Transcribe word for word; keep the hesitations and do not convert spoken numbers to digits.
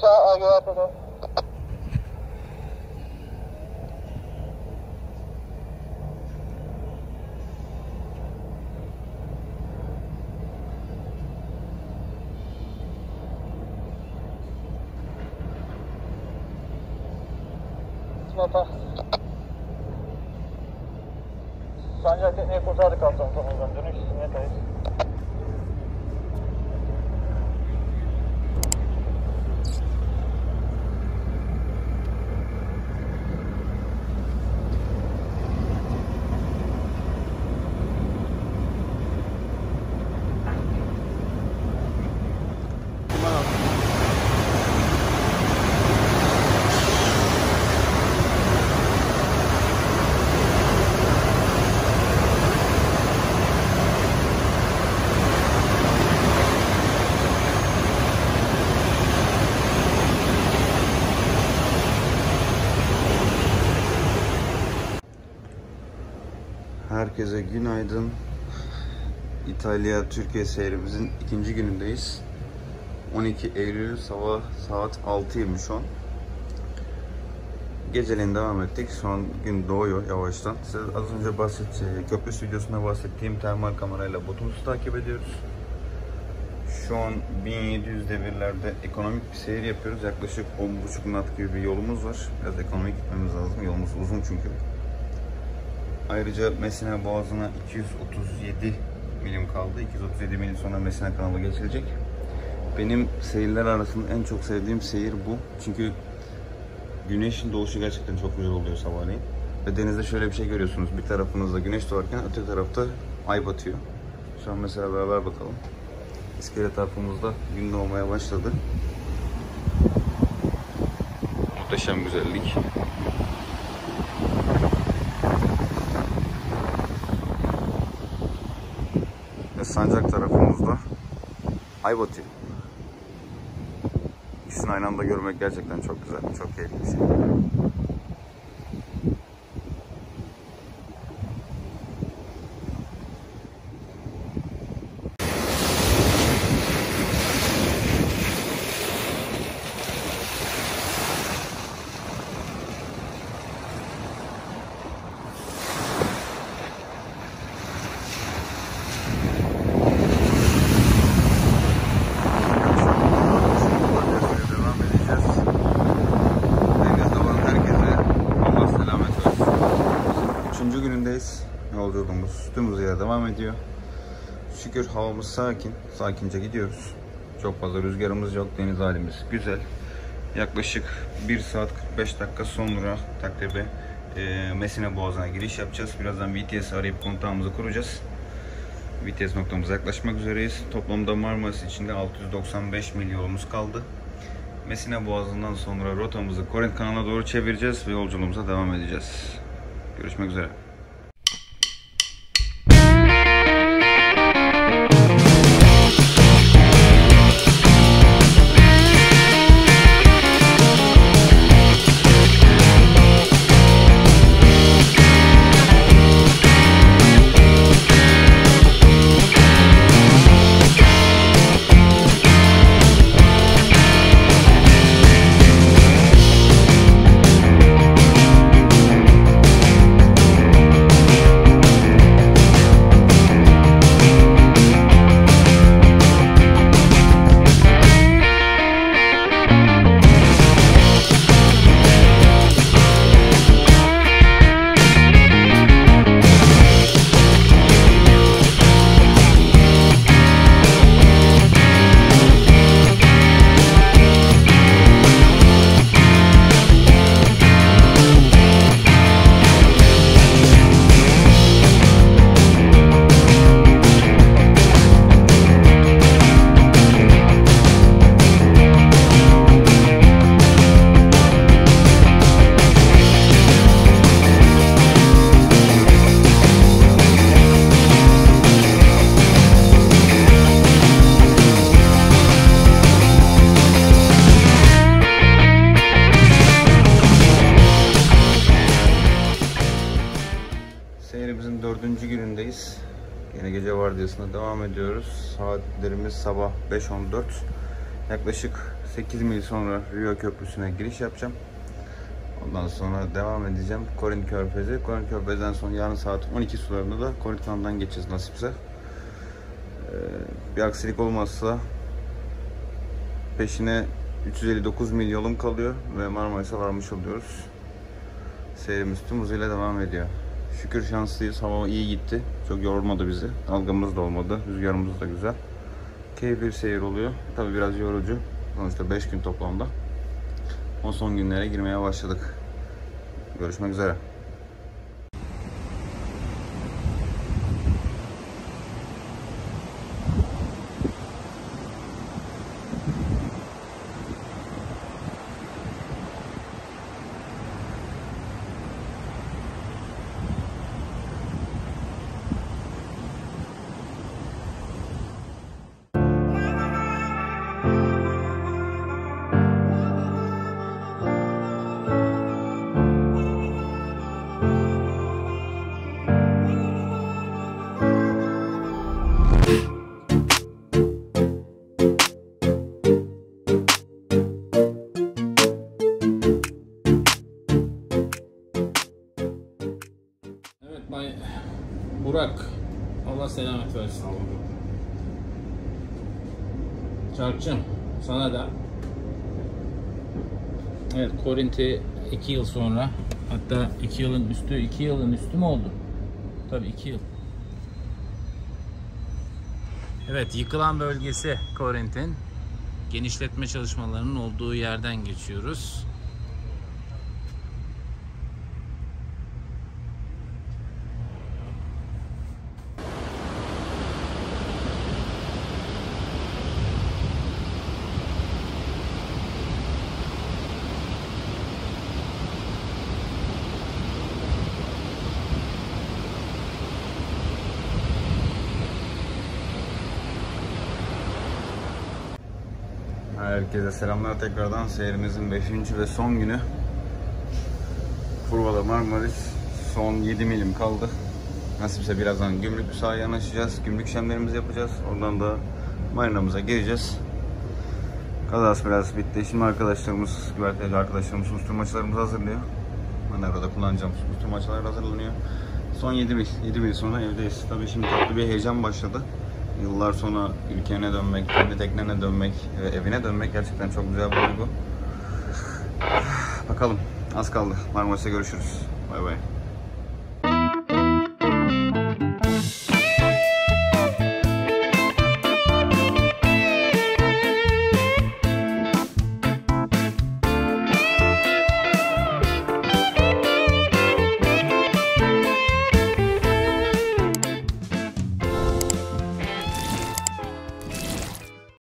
sağ A G A T'de. Nota. Sancak tekneyi kurtardık kaptan sonundan. Dönüş sinyatayız. Herkese günaydın. İtalya Türkiye seyrimizin ikinci günündeyiz. on iki Eylül sabah saat altı yirmi şu an. Geceliğin devam ettik. Şu an gün doğuyor yavaştan. Size az önce bahsettiğim köprü stüdyosunda bahsettiğim termal kamerayla botumuzu takip ediyoruz. Şu an bin yedi yüz devirlerde ekonomik bir seyir yapıyoruz. Yaklaşık on buçuk knot gibi bir yolumuz var. Biraz ekonomik gitmemiz lazım. Yolumuz uzun çünkü. Ayrıca Messina Boğazı'na iki yüz otuz yedi milim kaldı. iki yüz otuz yedi milim sonra Messina kanalı geçilecek. Benim seyirler arasında en çok sevdiğim seyir bu. Çünkü güneşin doğuşu gerçekten çok güzel oluyor sabahleyin. Ve denizde şöyle bir şey görüyorsunuz. Bir tarafınızda güneş doğarken öte tarafta ay batıyor. Şu an mesela beraber bakalım. İskele tarafımızda gün doğmaya başladı. Muhteşem güzellik. Sancak tarafımızda ay batıyor. İkisini aynı anda görmek gerçekten çok güzel, çok keyifli bir şey. Yolculuğumuz tüm hızıyla devam ediyor. Şükür havamız sakin. Sakince gidiyoruz. Çok fazla rüzgarımız yok. Deniz halimiz güzel. Yaklaşık bir saat kırk beş dakika sonra takribi e, Messina Boğazı'na giriş yapacağız. Birazdan V T S arayıp kontağımızı kuracağız. V T S noktamıza yaklaşmak üzereyiz. Toplamda Marmaris içinde altı yüz doksan beş mil yolumuz kaldı. Messina Boğazı'ndan sonra rotamızı Korint kanalına doğru çevireceğiz ve yolculuğumuza devam edeceğiz. Görüşmek üzere. Seyrimizin dördüncü günündeyiz. Yine gece vardiyasına devam ediyoruz. Saatlerimiz sabah beş on dört. Yaklaşık sekiz mil sonra Rio Köprüsü'ne giriş yapacağım. Ondan sonra devam edeceğim Korint Körfezi. Korint Körfezi'den sonra yarın saat on iki sularında da Korint Kanalından geçeceğiz nasipse. Ee, bir aksilik olmazsa peşine üç yüz elli dokuz mil yolum kalıyor ve Marmaris'e varmış oluyoruz. Seyrimiz tüm hızıyla devam ediyor. Şükür şanslıyız. Hava iyi gitti. Çok yormadı bizi. Dalgamız da olmadı. Rüzgarımız da güzel. Keyifli bir seyir oluyor. Tabii biraz yorucu. Sonuçta beş gün toplamda. O son günlere girmeye başladık. Görüşmek üzere. Evet Bay Burak, Allah selamet versin. Çarkçım, sana da. Evet, Korint'i iki yıl sonra, hatta iki yılın üstü, iki yılın üstü mü oldu? Tabii iki yıl. Evet, yıkılan bölgesi Korint'in genişletme çalışmalarının olduğu yerden geçiyoruz. Herkese selamlar tekrardan. Seyrimizin beşinci ve son günü. Furva'da Marmaris. Son yedi milim kaldı. Nasipse birazdan gümrük sahaya yanaşacağız. Gümrük işlemlerimizi yapacağız. Oradan da marinamıza gireceğiz. Kazası biraz bitti. Şimdi arkadaşlarımız, güverteci arkadaşlarımız usturmaçlarımızı hazırlıyor. Manevrada kullanacağım usturmaçlar hazırlanıyor. Son yedi mil. yedi mil sonra evdeyiz. Tabii şimdi tatlı bir heyecan başladı. Yıllar sonra ülkene dönmek, kendi teknene dönmek ve evine dönmek gerçekten çok güzel bir duygu. Bakalım, az kaldı. Marmaris'te görüşürüz. Bay bay.